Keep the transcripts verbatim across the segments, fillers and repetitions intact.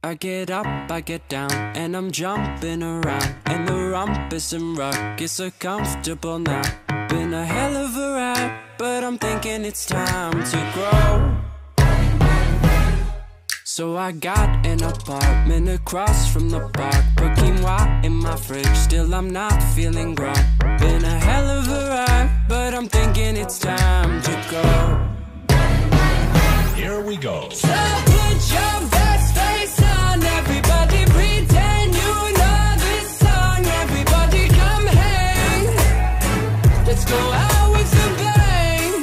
I get up, I get down, and I'm jumping around, and the rumpus and ruckus are comfortable now. Been a hell of a ride, but I'm thinking it's time to grow. So I got an apartment across from the park, put quinoa in my fridge, still I'm not feeling grown. Been a hell of a ride, but I'm thinking it's time to go. Here we go. So put your best face on, everybody pretend you know this song. Everybody come hang, let's go out with a bang.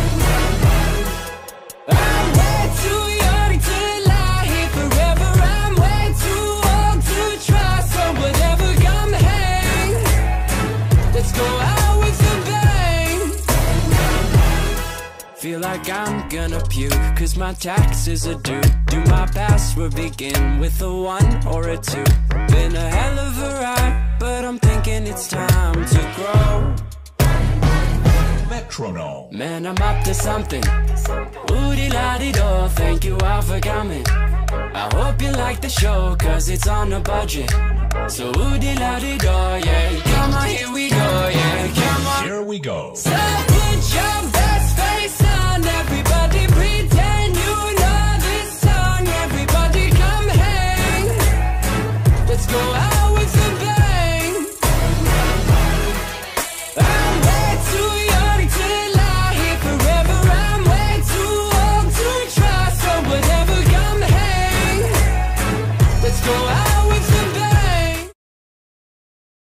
I'm way too young to lie here forever, I'm way too old to try. So whatever, come hang, let's go out with a bang. Feel like I'm gonna puke, cause my taxes are due. Do my password begin with a one or a two? Been a hell of a ride, but I'm thinking it's time to grow. Metronome. Man, I'm up to something. Ooh-dee-la-dee-do, thank you all for coming. I hope you like the show, cause it's on a budget. So ooh-dee-la-dee-do, yeah. Come on, here we go, yeah. Come on. Here we go.